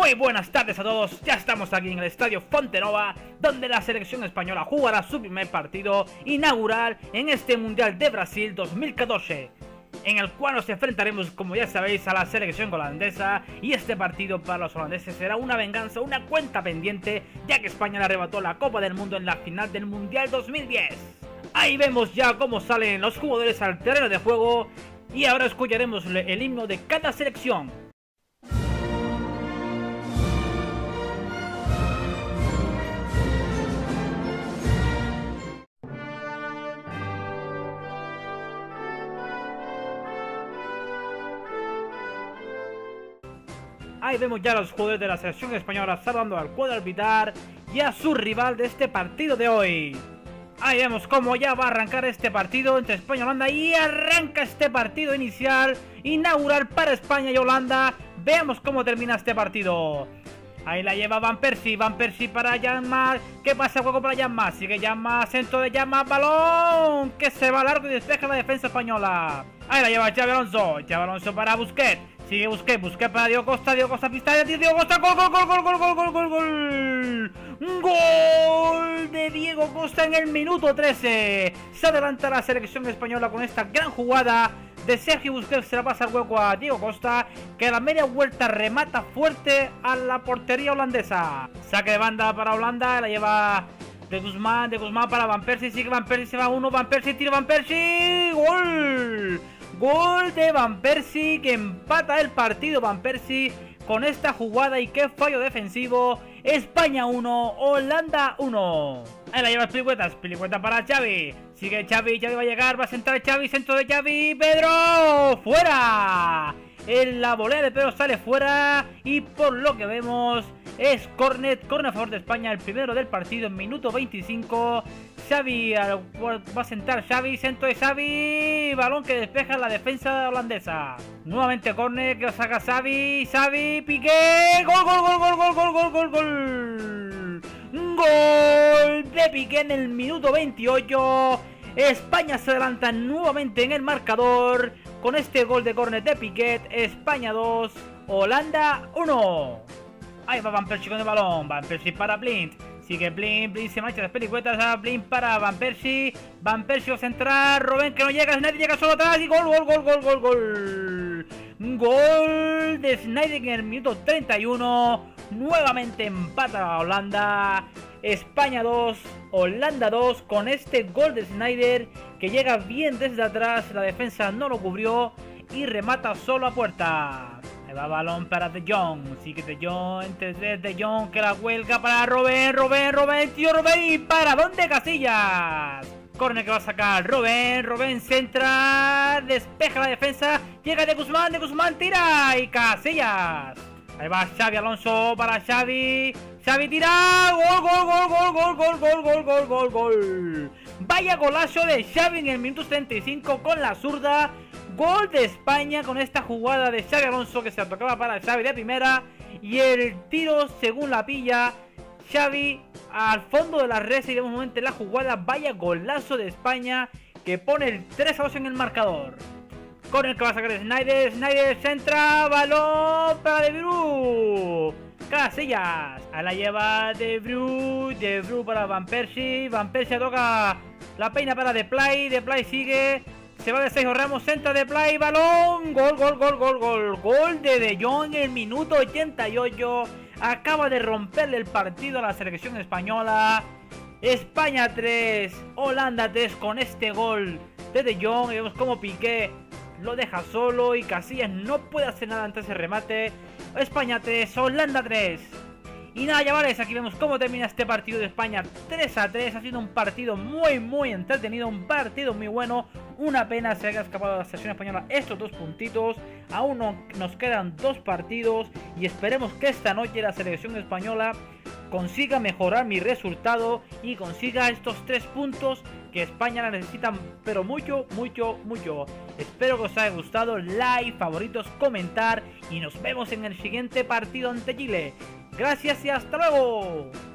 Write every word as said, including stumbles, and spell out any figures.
Muy buenas tardes a todos, ya estamos aquí en el Estadio Fontenova, donde la selección española jugará su primer partido inaugural en este Mundial de Brasil dos mil catorce, en el cual nos enfrentaremos, como ya sabéis, a la selección holandesa, y este partido para los holandeses será una venganza, una cuenta pendiente, ya que España le arrebató la Copa del Mundo en la final del Mundial dos mil diez. Ahí vemos ya cómo salen los jugadores al terreno de juego, y ahora escucharemos el himno de cada selección. Ahí vemos ya a los jugadores de la selección española saludando al cuadro arbitral y a su rival de este partido de hoy. Ahí vemos cómo ya va a arrancar este partido entre España y Holanda, y arranca este partido inicial, inaugural para España y Holanda. Veamos cómo termina este partido. Ahí la lleva Van Persie, Van Persie para Janmaat. ¿Qué pasa? Juego para Janmaat, sigue Janmaat, centro de Janmaat, balón que se va largo y despeja la defensa española. Ahí la lleva Xabi Alonso, Xabi Alonso para Busquets. Sigue Busquets, Busquets para Diego Costa, Diego Costa pista, Diego Costa, gol, gol, gol, gol, gol, gol, gol, gol, gol. Gol de Diego Costa en el minuto trece. Se adelanta la selección española con esta gran jugada de Sergio Busquets. Se la pasa al hueco a Diego Costa, que a la media vuelta remata fuerte a la portería holandesa. Saque de banda para Holanda, la lleva de Guzmán, de Guzmán para Van Persie, sigue Van Persie, se va uno, Van Persie, tira Van Persie, gol. Gol de Van Persie, que empata el partido Van Persie con esta jugada, y qué fallo defensivo. España uno, Holanda uno. Ahí la lleva Pilicuetas, Pilicueta para Xavi. Sigue Xavi, Xavi va a llegar, va a centrar Xavi, centro de Xavi, Pedro, fuera. En la volea de Pedro sale fuera, y por lo que vemos es córner, córner a favor de España, el primero del partido en minuto veinticinco. Xavi va a sentar Xavi, centro de Xavi, balón que despeja la defensa holandesa. Nuevamente córner que lo saca Xavi, Xavi, Piqué, gol, gol, gol, gol, gol, gol, gol, gol, gol. Gol de Piqué en el minuto veintiocho. España se adelanta nuevamente en el marcador con este gol de córner de Piqué. España dos, Holanda uno. Ahí va Van Persie con el balón, Van Persie para Blind. Sigue Blind, Blind se marcha las pelicuetas a Blind para Van Persie. Van Persie va a centrar, Robben que no llega, Sneijder llega solo atrás y gol, gol, gol, gol, gol, gol. Gol de Sneijder en el minuto treinta y uno. Nuevamente empata a Holanda. España dos, Holanda dos, con este gol de Sneijder que llega bien desde atrás, la defensa no lo cubrió y remata solo a puerta. Ahí va balón para De Jong, sigue De Jong, entre De Jong que la huelga para Robben, Robben, Robben, tío Robben, y para ¿dónde? Casillas. Córner que va a sacar Robben, Robben centra, despeja la defensa, llega de Guzmán, de Guzmán tira y Casillas. Ahí va Xabi Alonso para Xavi, Xavi tira, gol, gol, gol, gol, gol, gol, gol, gol, gol, gol, gol. Vaya golazo de Xavi en el minuto setenta y cinco con la zurda. Gol de España con esta jugada de Xabi Alonso que se tocaba para Xavi de primera, y el tiro según la pilla Xavi al fondo de la red. Y de momento la jugada, vaya golazo de España que pone el tres a dos en el marcador. Con el que va a sacar Sneijder, Sneijder centra, balón para De Vrij, Casillas, a la lleva De Vrij, De Vrij para Van Persie, Van Persie toca la peina para Depay, Depay sigue, se va de Sergio Ramos, centra Depay, balón, gol, gol, gol, gol, gol, gol de De Jong en el minuto ochenta y ocho, acaba de romperle el partido a la selección española. España tres, Holanda tres con este gol de De Jong, y vemos como Piqué lo deja solo y Casillas no puede hacer nada ante ese remate. España tres, Holanda tres. Y nada, chavales, aquí vemos cómo termina este partido de España tres a tres. Ha sido un partido muy muy entretenido, un partido muy bueno. Una pena se haya escapado a la selección española estos dos puntitos. Aún no, nos quedan dos partidos y esperemos que esta noche la selección española consiga mejorar mi resultado y consiga estos tres puntos que España la necesita, pero mucho, mucho, mucho. Espero que os haya gustado, like, favoritos, comentar, y nos vemos en el siguiente partido ante Chile. Gracias y hasta luego.